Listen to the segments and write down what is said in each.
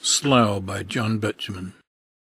Slough by John Betjeman.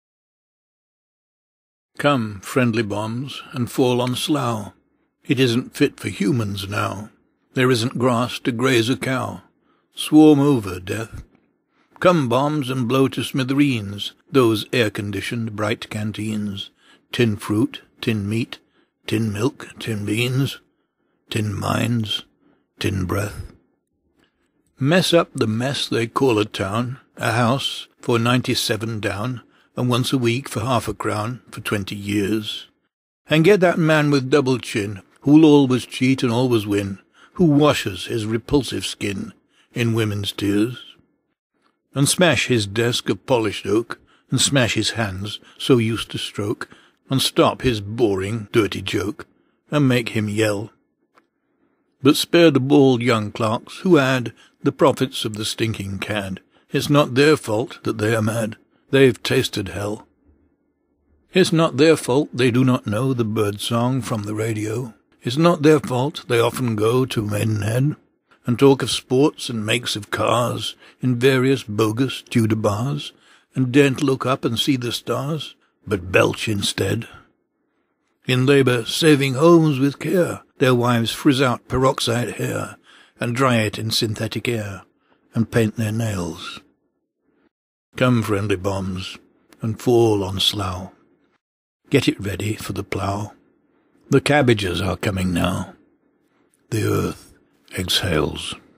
Come, friendly bombs, and fall on Slough. It isn't fit for humans now. There isn't grass to graze a cow. Swarm over, death. Come, bombs, and blow to smithereens those air-conditioned bright canteens. Tin fruit, tin meat, tin milk, tin beans, tin minds, tin breath. Mess up the mess they call a town, a house for 97 down, and once a week for half a crown for 20 years. And get that man with double chin, who'll always cheat and always win, who washes his repulsive skin in women's tears. And smash his desk of polished oak, and smash his hands so used to stroke, and stop his boring, dirty joke, and make him yell. But spare the bald young clerks who add the profits of the stinking cad. It's not their fault that they are mad. They've tasted hell. It's not their fault they do not know the bird song from the radio. It's not their fault they often go to Maidenhead and talk of sports and makes of cars in various bogus Tudor bars, and daren't look up and see the stars, but belch instead. In labour, saving homes with care, their wives frizz out peroxide hair, and dry it in synthetic air, and paint their nails. Come, friendly bombs, and fall on Slough. Get it ready for the plough. The cabbages are coming now. The earth exhales.